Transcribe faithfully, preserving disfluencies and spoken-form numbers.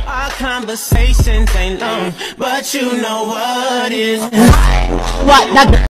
Our conversations ain't long, but you know what is. What? Not